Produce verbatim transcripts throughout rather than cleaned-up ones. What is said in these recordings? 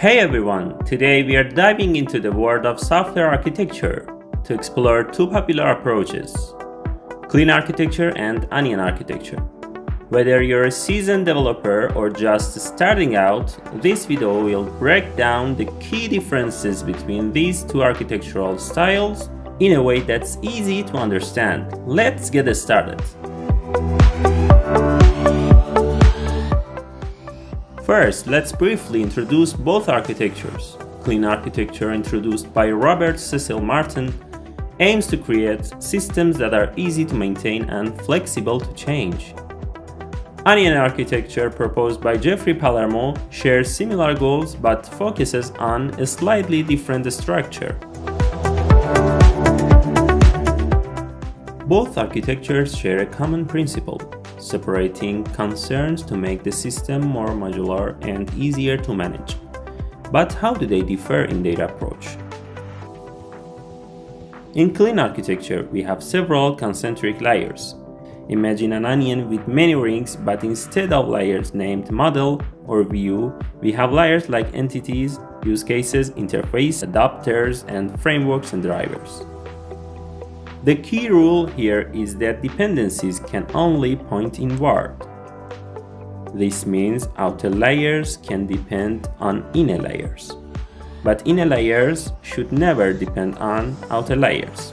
Hey everyone! Today we are diving into the world of software architecture to explore two popular approaches, clean architecture and onion architecture. Whether you're a seasoned developer or just starting out, this video will break down the key differences between these two architectural styles in a way that's easy to understand. Let's get started. First, let's briefly introduce both architectures. Clean architecture, introduced by Robert Cecil Martin, aims to create systems that are easy to maintain and flexible to change. Onion architecture, proposed by Jeffrey Palermo, shares similar goals but focuses on a slightly different structure. Both architectures share a common principle: separating concerns to make the system more modular and easier to manage. But how do they differ in their approach? In clean architecture, we have several concentric layers. Imagine an onion with many rings, but instead of layers named model or view, we have layers like entities, use cases, interface, adapters, and frameworks and drivers. The key rule here is that dependencies can only point inward. This means outer layers can depend on inner layers, but inner layers should never depend on outer layers.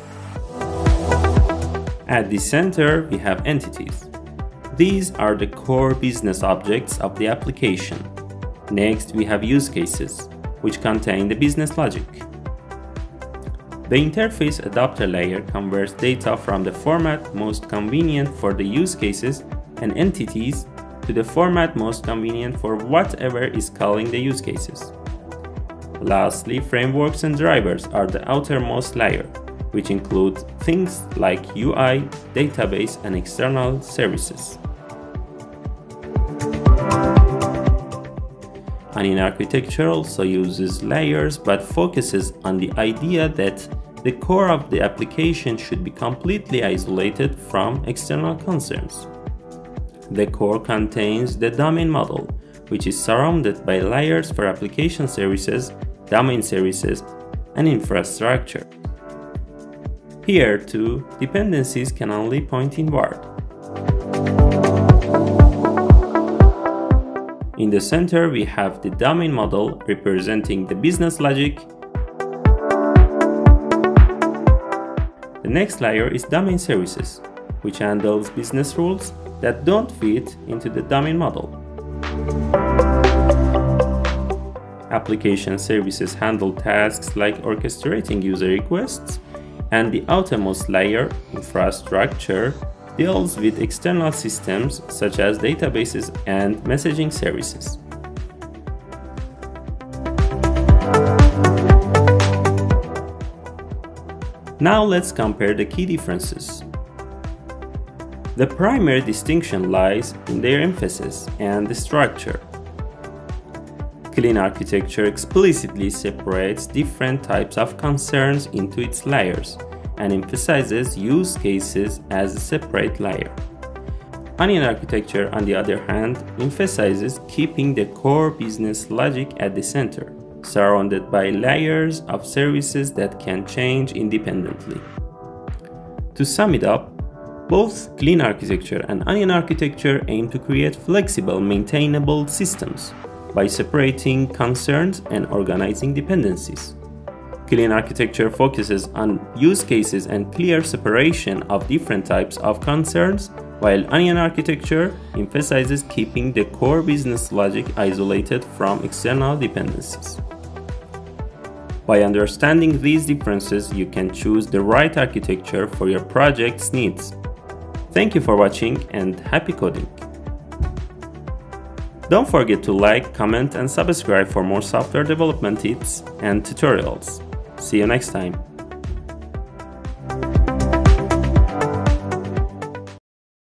At the center, we have entities. These are the core business objects of the application. Next, we have use cases, which contain the business logic. The interface adapter layer converts data from the format most convenient for the use cases and entities to the format most convenient for whatever is calling the use cases. Lastly, frameworks and drivers are the outermost layer, which include things like U I, database, and external services. Onion architecture also uses layers but focuses on the idea that the core of the application should be completely isolated from external concerns. The core contains the domain model, which is surrounded by layers for application services, domain services, and infrastructure. Here too, dependencies can only point inward. In the center, we have the domain model representing the business logic. The next layer is domain services, which handles business rules that don't fit into the domain model. Application services handle tasks like orchestrating user requests, and the outermost layer, infrastructure, deals with external systems such as databases and messaging services. Now let's compare the key differences. The primary distinction lies in their emphasis and the structure. Clean architecture explicitly separates different types of concerns into its layers and emphasizes use cases as a separate layer. Onion architecture, on the other hand, emphasizes keeping the core business logic at the center, surrounded by layers of services that can change independently. To sum it up, both clean architecture and onion architecture aim to create flexible, maintainable systems by separating concerns and organizing dependencies. Clean architecture focuses on use cases and clear separation of different types of concerns, while onion architecture emphasizes keeping the core business logic isolated from external dependencies. By understanding these differences, you can choose the right architecture for your project's needs. Thank you for watching and happy coding! Don't forget to like, comment, and subscribe for more software development tips and tutorials. See you next time.